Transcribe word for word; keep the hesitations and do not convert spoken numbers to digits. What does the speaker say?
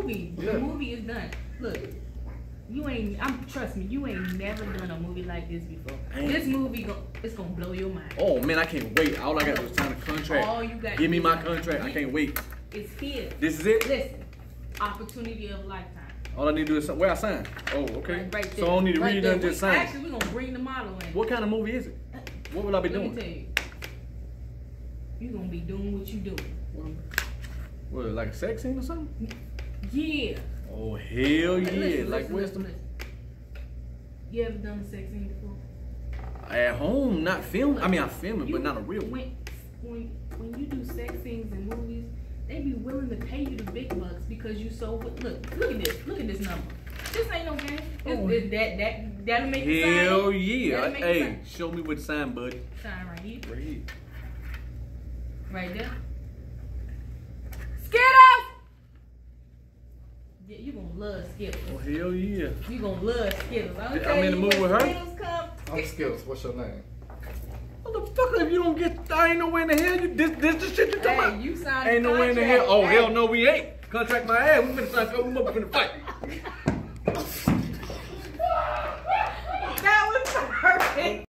movie. The Yeah. movie is done. Look, you ain't. I'm trust me. You ain't never done a movie like this before. Ain't. This movie, go, it's gonna blow your mind. Oh man, I can't wait. All I got to do is sign a contract. All you got. Give me to my do- contract. I can't wait. It's here. This is it. Listen, opportunity of lifetime. All I need to do is where I sign. Oh, okay. Right, right so there. I don't need to right read there. nothing, just We- sign. Actually, we're gonna bring the model in. What kind of movie is it? What will I be Let doing? me tell you. You're gonna be doing what you doing. What, like a sex scene or something? Yeah. Oh hell Listen, yeah! listen, like listen, where's listen, the listen. You ever done a sex scene before? at home? Not film. I mean, I film it, You- but not a real one. When, when, when you do sex scenes in movies, they be willing to pay you the big bucks because you so. Look, look at this. Look at this number. This ain't no game. This, Oh. this, that that that'll make you sign. Hell yeah! That'll make you Hey, sign. show me what sign, bud. Sign right here. Right here. Right there. Skittles! Yeah, you gonna love Skittles. Oh hell yeah! You gonna love Skittles. I'm, I'm in the mood with her. Skittles come. I'm Skittles. What's your name? Motherfucker, if you don't get, I ain't nowhere in the hell. You this this the shit you talking Hey, about? you signed Ain't the nowhere in the contract. hell. Oh Hey. hell no, we ain't. Contract my ass. We finna sign. We finna fight.